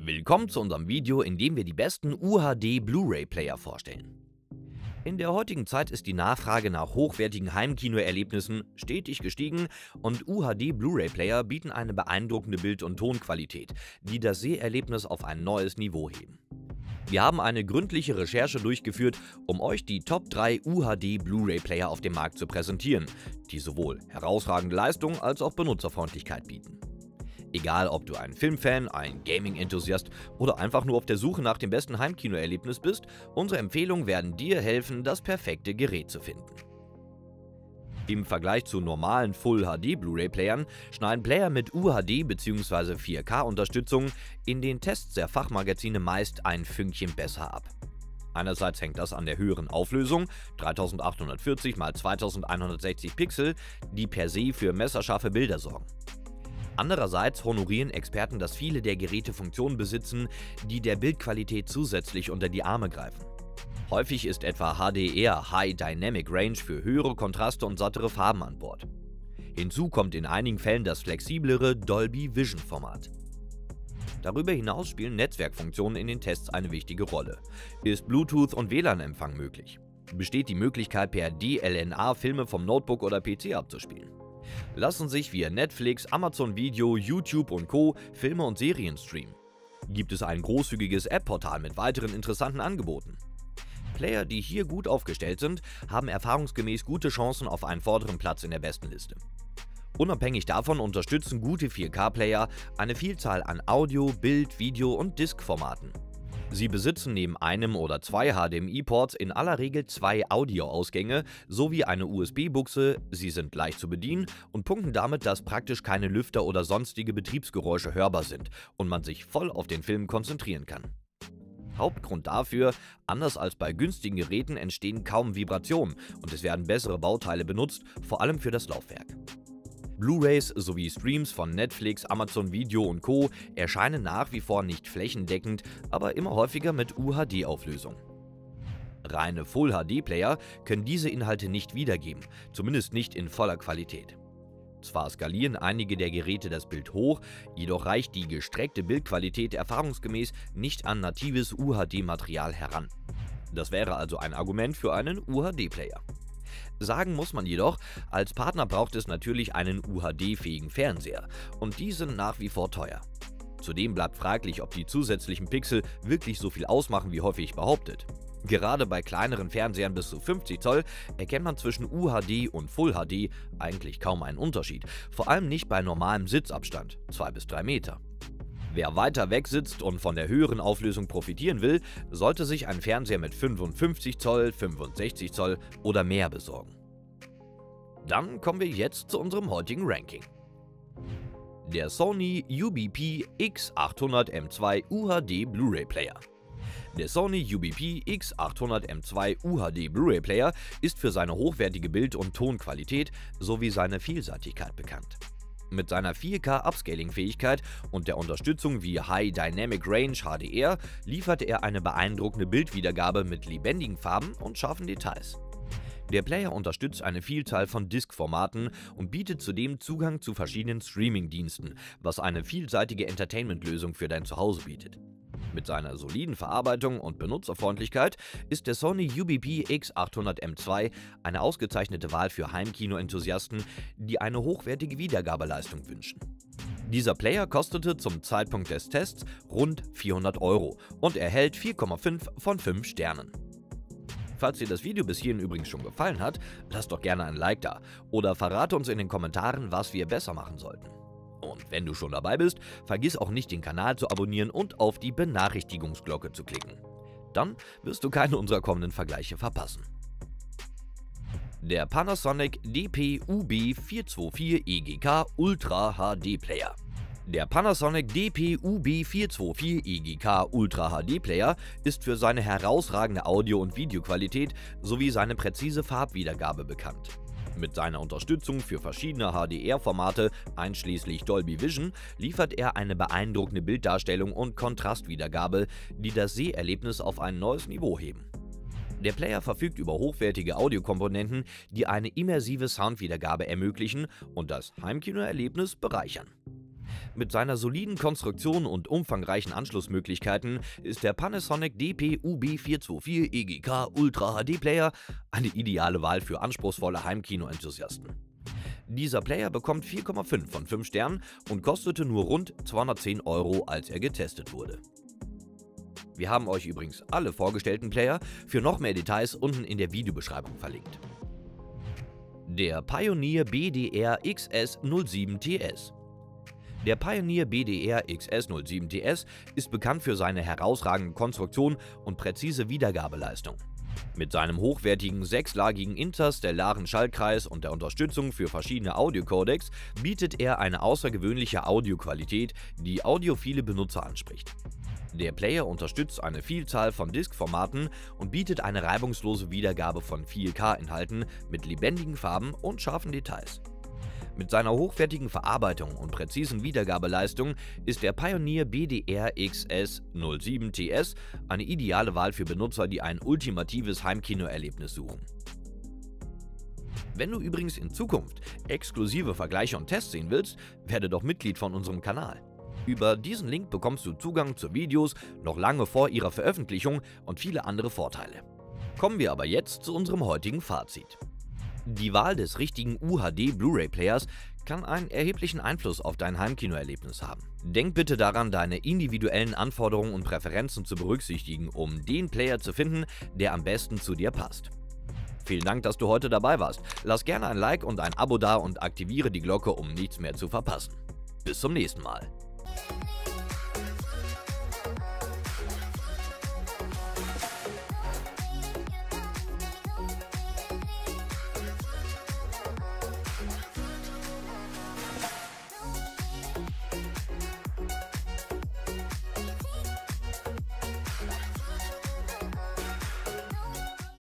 Willkommen zu unserem Video, in dem wir die besten UHD Blu-ray-Player vorstellen. In der heutigen Zeit ist die Nachfrage nach hochwertigen Heimkinoerlebnissen stetig gestiegen und UHD Blu-ray-Player bieten eine beeindruckende Bild- und Tonqualität, die das Seherlebnis auf ein neues Niveau heben. Wir haben eine gründliche Recherche durchgeführt, um euch die Top 3 UHD Blu-ray-Player auf dem Markt zu präsentieren, die sowohl herausragende Leistung als auch Benutzerfreundlichkeit bieten. Egal, ob du ein Filmfan, ein Gaming-Enthusiast oder einfach nur auf der Suche nach dem besten Heimkinoerlebnis bist, unsere Empfehlungen werden dir helfen, das perfekte Gerät zu finden. Im Vergleich zu normalen Full-HD Blu-ray-Playern schneiden Player mit UHD bzw. 4K-Unterstützung in den Tests der Fachmagazine meist ein Fünkchen besser ab. Einerseits hängt das an der höheren Auflösung, 3840 x 2160 Pixel, die per se für messerscharfe Bilder sorgen. Andererseits honorieren Experten, dass viele der Geräte Funktionen besitzen, die der Bildqualität zusätzlich unter die Arme greifen. Häufig ist etwa HDR High Dynamic Range für höhere Kontraste und sattere Farben an Bord. Hinzu kommt in einigen Fällen das flexiblere Dolby Vision Format. Darüber hinaus spielen Netzwerkfunktionen in den Tests eine wichtige Rolle. Ist Bluetooth und WLAN-Empfang möglich? Besteht die Möglichkeit, per DLNA Filme vom Notebook oder PC abzuspielen? Lassen sich via Netflix, Amazon Video, YouTube und Co. Filme und Serien streamen? Gibt es ein großzügiges App-Portal mit weiteren interessanten Angeboten? Player, die hier gut aufgestellt sind, haben erfahrungsgemäß gute Chancen auf einen vorderen Platz in der Bestenliste. Unabhängig davon unterstützen gute 4K-Player eine Vielzahl an Audio-, Bild-, Video- und Disk-Formaten. Sie besitzen neben einem oder zwei HDMI-Ports in aller Regel zwei Audioausgänge sowie eine USB-Buchse, sie sind leicht zu bedienen und punkten damit, dass praktisch keine Lüfter oder sonstige Betriebsgeräusche hörbar sind und man sich voll auf den Film konzentrieren kann. Hauptgrund dafür: anders als bei günstigen Geräten entstehen kaum Vibrationen und es werden bessere Bauteile benutzt, vor allem für das Laufwerk. Blu-rays sowie Streams von Netflix, Amazon Video und Co. erscheinen nach wie vor nicht flächendeckend, aber immer häufiger mit UHD-Auflösung. Reine Full-HD-Player können diese Inhalte nicht wiedergeben, zumindest nicht in voller Qualität. Zwar skalieren einige der Geräte das Bild hoch, jedoch reicht die gestreckte Bildqualität erfahrungsgemäß nicht an natives UHD-Material heran. Das wäre also ein Argument für einen UHD-Player. Sagen muss man jedoch, als Partner braucht es natürlich einen UHD-fähigen Fernseher und die sind nach wie vor teuer. Zudem bleibt fraglich, ob die zusätzlichen Pixel wirklich so viel ausmachen wie häufig behauptet. Gerade bei kleineren Fernsehern bis zu 50 Zoll erkennt man zwischen UHD und Full HD eigentlich kaum einen Unterschied, vor allem nicht bei normalem Sitzabstand, 2 bis 3 Meter. Wer weiter weg sitzt und von der höheren Auflösung profitieren will, sollte sich einen Fernseher mit 55 Zoll, 65 Zoll oder mehr besorgen. Dann kommen wir jetzt zu unserem heutigen Ranking. Der Sony UBP X800M2 UHD Blu-ray Player. Der Sony UBP X800M2 UHD Blu-ray Player ist für seine hochwertige Bild- und Tonqualität sowie seine Vielseitigkeit bekannt. Mit seiner 4K-Upscaling-Fähigkeit und der Unterstützung wie High Dynamic Range HDR liefert er eine beeindruckende Bildwiedergabe mit lebendigen Farben und scharfen Details. Der Player unterstützt eine Vielzahl von Disk-Formaten und bietet zudem Zugang zu verschiedenen Streaming-Diensten, was eine vielseitige Entertainment-Lösung für dein Zuhause bietet. Mit seiner soliden Verarbeitung und Benutzerfreundlichkeit ist der Sony UBP X800M2 eine ausgezeichnete Wahl für Heimkino-Enthusiasten, die eine hochwertige Wiedergabeleistung wünschen. Dieser Player kostete zum Zeitpunkt des Tests rund 400 € und erhält 4,5 von 5 Sternen. Falls dir das Video bis hierhin übrigens schon gefallen hat, lass doch gerne ein Like da oder verrate uns in den Kommentaren, was wir besser machen sollten. Und wenn du schon dabei bist, vergiss auch nicht, den Kanal zu abonnieren und auf die Benachrichtigungsglocke zu klicken. Dann wirst du keine unserer kommenden Vergleiche verpassen. Der Panasonic DP-UB424 EGK Ultra HD Player. Der Panasonic DP-UB424 EGK Ultra HD Player ist für seine herausragende Audio- und Videoqualität sowie seine präzise Farbwiedergabe bekannt. Mit seiner Unterstützung für verschiedene HDR-Formate, einschließlich Dolby Vision, liefert er eine beeindruckende Bilddarstellung und Kontrastwiedergabe, die das Seherlebnis auf ein neues Niveau heben. Der Player verfügt über hochwertige Audiokomponenten, die eine immersive Soundwiedergabe ermöglichen und das Heimkinoerlebnis bereichern. Mit seiner soliden Konstruktion und umfangreichen Anschlussmöglichkeiten ist der Panasonic DP-UB424 EGK Ultra HD Player eine ideale Wahl für anspruchsvolle Heimkino-Enthusiasten. Dieser Player bekommt 4,5 von 5 Sternen und kostete nur rund 210 €, als er getestet wurde. Wir haben euch übrigens alle vorgestellten Player für noch mehr Details unten in der Videobeschreibung verlinkt. Der Pioneer BDR XS07TS. Der Pioneer BDR XS07TS ist bekannt für seine herausragende Konstruktion und präzise Wiedergabeleistung. Mit seinem hochwertigen sechslagigen interstellaren Schaltkreis und der Unterstützung für verschiedene Audiocodecs bietet er eine außergewöhnliche Audioqualität, die audiophile Benutzer anspricht. Der Player unterstützt eine Vielzahl von Diskformaten und bietet eine reibungslose Wiedergabe von 4K-Inhalten mit lebendigen Farben und scharfen Details. Mit seiner hochwertigen Verarbeitung und präzisen Wiedergabeleistung ist der Pioneer BDR XS07TS eine ideale Wahl für Benutzer, die ein ultimatives Heimkinoerlebnis suchen. Wenn du übrigens in Zukunft exklusive Vergleiche und Tests sehen willst, werde doch Mitglied von unserem Kanal. Über diesen Link bekommst du Zugang zu Videos noch lange vor ihrer Veröffentlichung und viele andere Vorteile. Kommen wir aber jetzt zu unserem heutigen Fazit. Die Wahl des richtigen UHD Blu-ray-Players kann einen erheblichen Einfluss auf dein Heimkinoerlebnis haben. Denk bitte daran, deine individuellen Anforderungen und Präferenzen zu berücksichtigen, um den Player zu finden, der am besten zu dir passt. Vielen Dank, dass du heute dabei warst. Lass gerne ein Like und ein Abo da und aktiviere die Glocke, um nichts mehr zu verpassen. Bis zum nächsten Mal.